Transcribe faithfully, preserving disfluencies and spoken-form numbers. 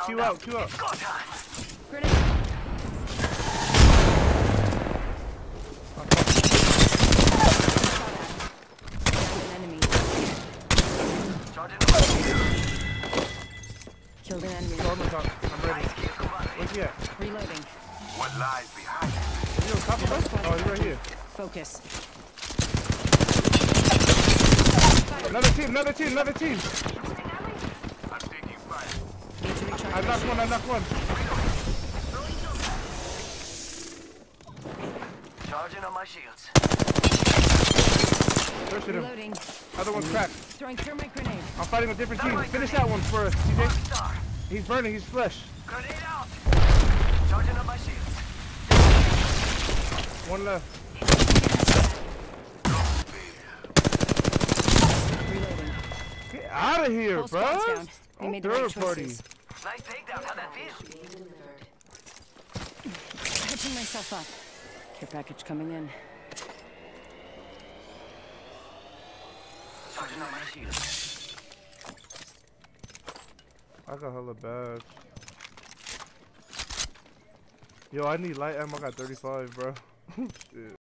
Q out, Q out. Grenade. Killed an enemy. I'm ready. Where's he at? Reloading. What lies behind it? Is he on top of us? Oh, he's right here. Focus. Another team, another team, another team. I'm taking fire. Need to recharge. I knocked one, I knocked one. Charging on my shields. Pushing him. Reloading. Other one's cracked. Throwing thermite grenade. I'm fighting a different team. Finish that one for us, T J. Star. He's burning, he's flesh. Grenade out. Charging on my shields. One left. Reloading. Get out of here, Whole bro. squad's down. They On made the right third party. choices. Nice takedown. How'd that feel? Catching myself up. Care package coming in. Charging on my shields. I got hella bad. Yo, I need light ammo. I got thirty-five, bro. Shit.